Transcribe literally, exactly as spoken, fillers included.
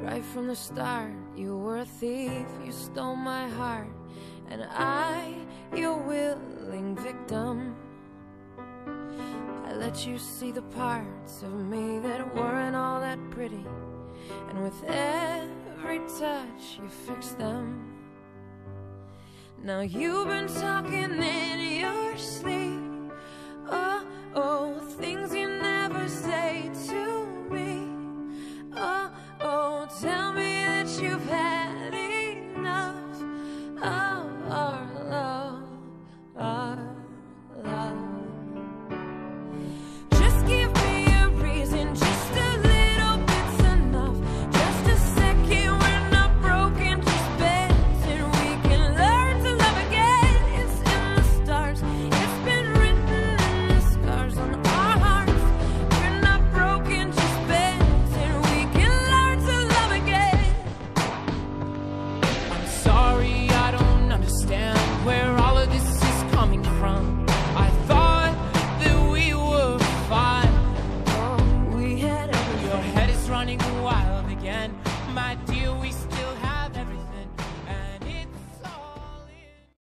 Right from the start, you were a thief, you stole my heart, and I, your willing victim. I let you see the parts of me that weren't all that pretty, and with every touch you fixed them. Now you've been talking in your sleep, oh, oh, things you never say to me. Oh, oh, tell me that you've had enough of our love, our love. Just give me a reason, just a little bit's enough. Just a second, we're not broken, just bent, and we can learn to love again. It's in the stars, it's been written in the scars on our hearts. We're not broken, just bent, and we can learn to love again. I'm sorry, I don't understand where all of this is coming from. I thought that we were fine. Oh, we had everything. Your head is running wild again, my